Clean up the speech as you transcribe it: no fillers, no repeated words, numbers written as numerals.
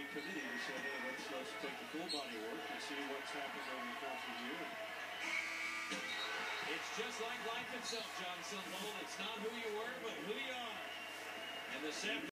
committee to say, hey, let's take the full body of work and see what's happened over the course of the year. It's just like life itself, John Sundvold. It's not who you were, but who you are. And the